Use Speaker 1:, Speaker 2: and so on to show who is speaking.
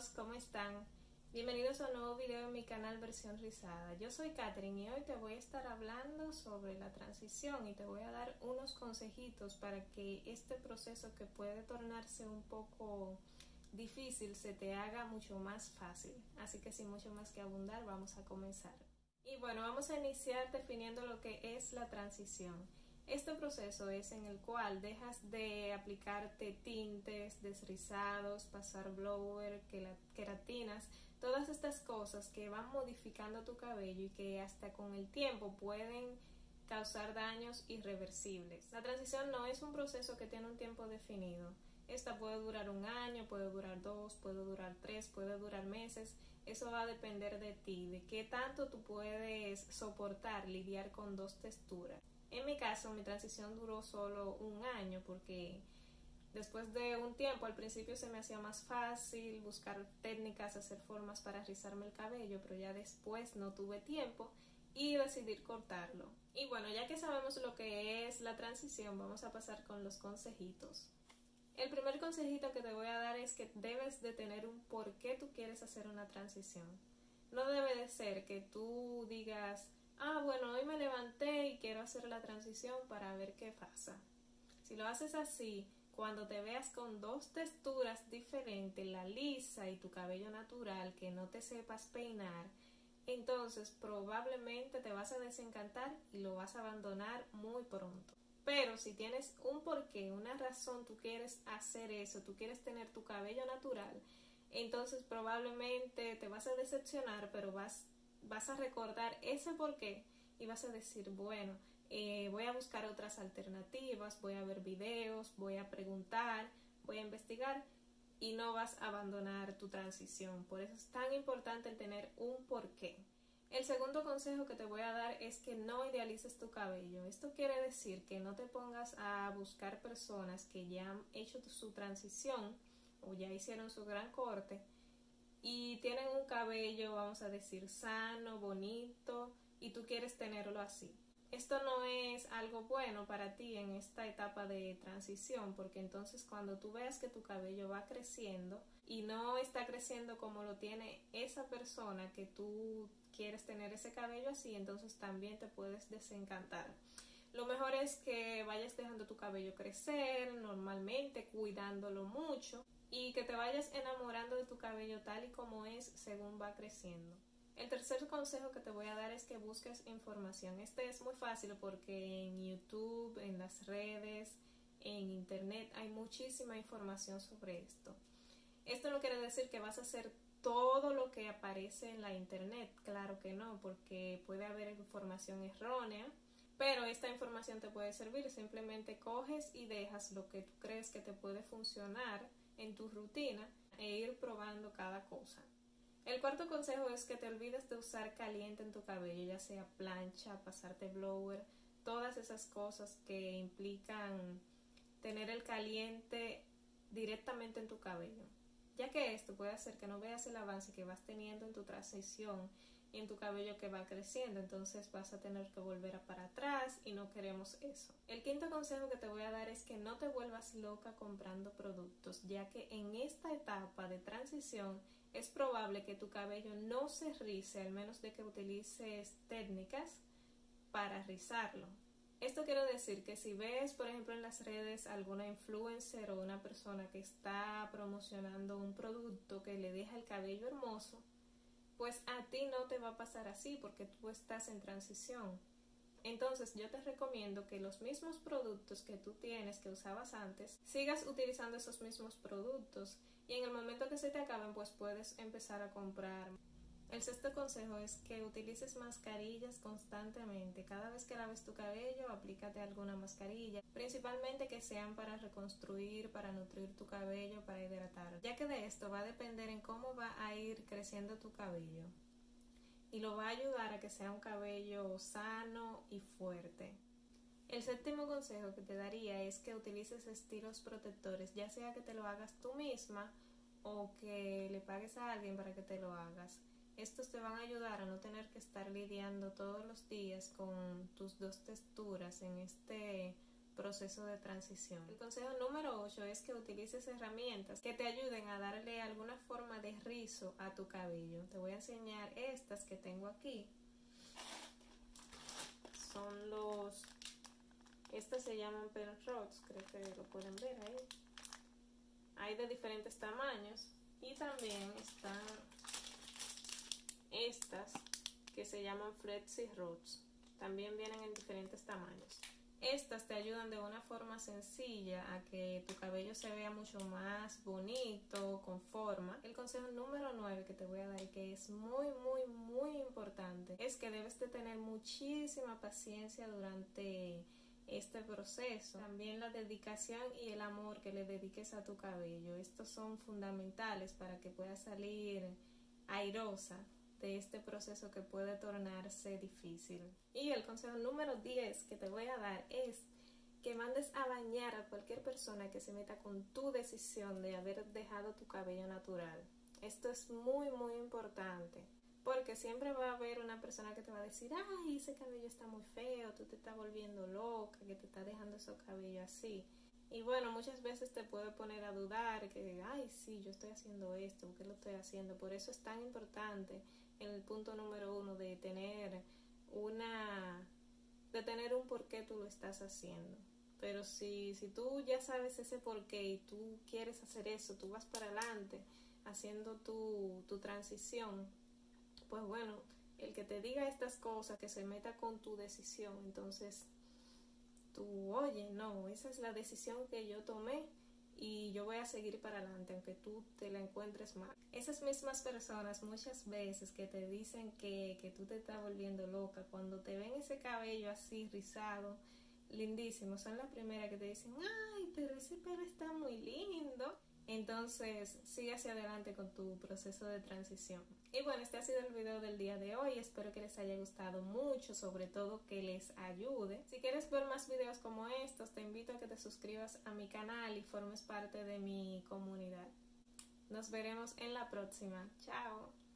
Speaker 1: amigos, ¿cómo están? Bienvenidos a un nuevo video en mi canal Versión Rizada. Yo soy Katherine y hoy te voy a estar hablando sobre la transición y te voy a dar unos consejitos para que este proceso, que puede tornarse un poco difícil, se te haga mucho más fácil. Así que sin mucho más que abundar, vamos a comenzar. Y bueno, vamos a iniciar definiendo lo que es la transición. Este proceso es en el cual dejas de aplicarte tintes, desrizados, pasar blower, queratinas, todas estas cosas que van modificando tu cabello y que hasta con el tiempo pueden causar daños irreversibles. La transición no es un proceso que tiene un tiempo definido. Esta puede durar 1 año, puede durar 2, puede durar 3, puede durar meses. Eso va a depender de ti, de qué tanto tú puedes soportar lidiar con 2 texturas. En mi caso, mi transición duró solo 1 año porque después de un tiempo, al principio se me hacía más fácil buscar técnicas, hacer formas para rizarme el cabello, pero ya después no tuve tiempo y decidí cortarlo. Y bueno, ya que sabemos lo que es la transición, vamos a pasar con los consejitos. El primer consejito que te voy a dar es que debes de tener un por qué tú quieres hacer una transición. No debe de ser que tú digas, bueno, hoy me levanté y quiero hacer la transición para ver qué pasa. Si lo haces así, cuando te veas con 2 texturas diferentes, la lisa y tu cabello natural, que no te sepas peinar, entonces probablemente te vas a desencantar y lo vas a abandonar muy pronto. Pero si tienes un porqué, una razón, tú quieres hacer eso, tú quieres tener tu cabello natural, entonces probablemente te vas a decepcionar, pero vas a recordar ese porqué y vas a decir, bueno, voy a buscar otras alternativas, voy a ver videos, voy a preguntar, voy a investigar y no vas a abandonar tu transición. Por eso es tan importante el tener un porqué. El segundo consejo que te voy a dar es que no idealices tu cabello. Esto quiere decir que no te pongas a buscar personas que ya han hecho su transición o ya hicieron su gran corte y tienen un cabello, vamos a decir, sano, bonito, y tú quieres tenerlo así. Esto no es algo bueno para ti en esta etapa de transición, porque entonces cuando tú veas que tu cabello va creciendo y no está creciendo como lo tiene esa persona que tú quieres tener ese cabello así, entonces también te puedes desencantar. Lo mejor es que vayas dejando tu cabello crecer normalmente, cuidándolo mucho, y que te vayas enamorando de tu cabello tal y como es según va creciendo. El tercer consejo que te voy a dar es que busques información. Este es muy fácil porque en YouTube, en las redes, en internet hay muchísima información sobre esto. Esto no quiere decir que vas a hacer todo lo que aparece en la internet. Claro que no, porque puede haber información errónea, pero esta información te puede servir. Simplemente coges y dejas lo que tú crees que te puede funcionar en tu rutina e ir probando cada cosa. El cuarto consejo es que te olvides de usar caliente en tu cabello, ya sea plancha, pasarte blower, todas esas cosas que implican tener el caliente directamente en tu cabello, ya que esto puede hacer que no veas el avance que vas teniendo en tu transición y en tu cabello que va creciendo, entonces vas a tener que volver para atrás y no queremos eso. El quinto consejo que te voy a dar es que no te vuelvas loca comprando productos, ya que en esta etapa de transición es probable que tu cabello no se rice, al menos de que utilices técnicas para rizarlo. Esto quiere decir que si ves, por ejemplo, en las redes alguna influencer o una persona que está promocionando un producto que le deja el cabello hermoso, pues a ti no te va a pasar así porque tú estás en transición. Entonces yo te recomiendo que los mismos productos que tú tienes, que usabas antes, sigas utilizando esos mismos productos y en el momento que se te acaben, pues puedes empezar a comprar. El sexto consejo es que utilices mascarillas constantemente. Cada vez que laves tu cabello, aplícate alguna mascarilla, principalmente que sean para reconstruir, para nutrir tu cabello, para hidratar, ya que de esto va a depender en cómo va a ir creciendo tu cabello y lo va a ayudar a que sea un cabello sano y fuerte. El séptimo consejo que te daría es que utilices estilos protectores, ya sea que te lo hagas tú misma o que le pagues a alguien para que te lo hagas. Estos te van a ayudar a no tener que estar lidiando todos los días con tus 2 texturas en este proceso de transición. El consejo número 8 es que utilices herramientas que te ayuden a darle alguna forma de rizo a tu cabello. Te voy a enseñar estas que tengo aquí. Estas se llaman pen rods, creo que lo pueden ver ahí. Hay de diferentes tamaños y también están estas que se llaman flexi rods. También vienen en diferentes tamaños. Estas te ayudan de una forma sencilla a que tu cabello se vea mucho más bonito, con forma. El consejo número 9 que te voy a dar, que es muy importante, es que debes de tener muchísima paciencia durante este proceso. También la dedicación y el amor que le dediques a tu cabello. Estos son fundamentales para que puedas salir airosa de este proceso que puede tornarse difícil. Y el consejo número 10 que te voy a dar es que mandes a bañar a cualquier persona que se meta con tu decisión de haber dejado tu cabello natural. Esto es muy importante, porque siempre va a haber una persona que te va a decir: ay, ese cabello está muy feo, tú te estás volviendo loca, que te estás dejando ese cabello así. Y bueno, muchas veces te puede poner a dudar que, ay, sí, yo estoy haciendo esto, ¿por qué lo estoy haciendo? Por eso es tan importante el punto número 1 de tener un por qué tú lo estás haciendo. Pero si tú ya sabes ese por qué y tú quieres hacer eso, tú vas para adelante haciendo tu transición, pues bueno, el que te diga estas cosas, que se meta con tu decisión, entonces tú, oye, no, esa es la decisión que yo tomé y yo voy a seguir para adelante, aunque tú te la encuentres mal. Esas mismas personas muchas veces que te dicen que tú te estás volviendo loca, cuando te ven ese cabello así rizado, lindísimo, son las primeras que te dicen: ay, pero ese pelo está muy lindo. Entonces sigue hacia adelante con tu proceso de transición. Y bueno, este ha sido el video del día de hoy. Espero que les haya gustado mucho, sobre todo que les ayude. Si quieres ver más videos como estos, te invito a que te suscribas a mi canal y formes parte de mi comunidad. Nos veremos en la próxima. Chao.